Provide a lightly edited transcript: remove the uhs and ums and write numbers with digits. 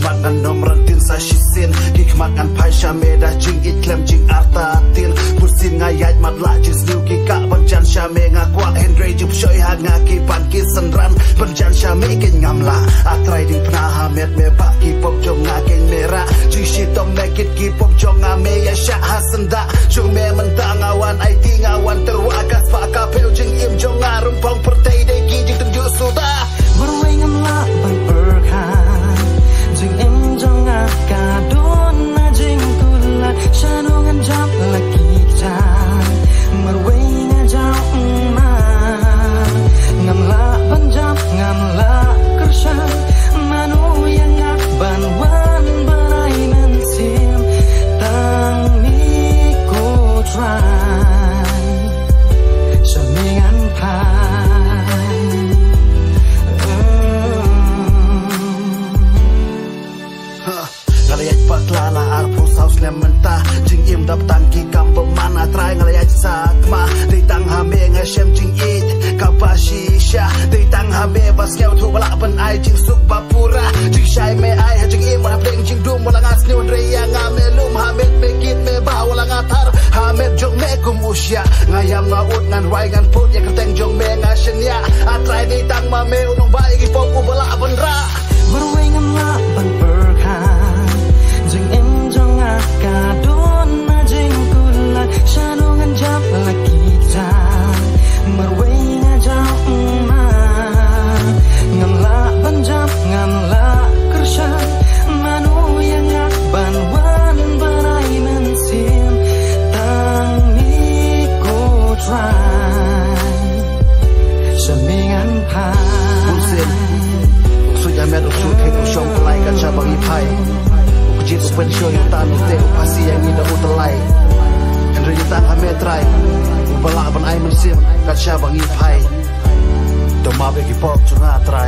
makan nomor tin sa shisin kik makan paisha meda jing iklem jing arta tin pusin ngayat matla jing snuki ka banjan shame ngakwa Henry jup shoy ha ngaki pan kisenran banjan shame kin ngamla atrai ding pna hamet me ba ki pop jong ngaken mera jing shitom nakit ki pop jong ngame ya sha hasanda jong me mentang awan ai ting awan terwakas pa kapel jing im jong ngarum pong pertai de ki jing tunjuk suda berway ngamla ban berkhan jing im jong ngaka don na jing tulat shanongan jam laki chan berway ngajau ma ngamla banjam ngamla kershan manu yang ngakban wan berai mensim tang niku try semingan pai ngalayat paklala arpu saus lementa jing im dap tangki kampo mana try ngalayat sakma ditang hame ngasem jing it kapashisha ditang hame baskeu tu bala ban ai jing suk bapura jing shai me ai jing im wala pleng jing dum wala ngas ni undreya ngame lum hamet me kit me ba wala ngatar hamet jong me kum usya ngayam ngaut ngan wai ngan put ya keteng jong me ngasenya atrai ditang mame unong bai gi pop bala ban ra berway ngamla ban berkhan jing im jong ngaka don na jing kulat shanongan jam laki chan berway ngajau ma ngamla banjam ngamla kershan manu yang ngakban wan berai mensim tang niku try semingan pai sudah meruk sudah usung pelai kaca bagi pai ukjit upen show yutan ute upasi yang ida utelai Henry yutan hametrai upala ban ai mensim kaca bagi pai doma bagi pop cuna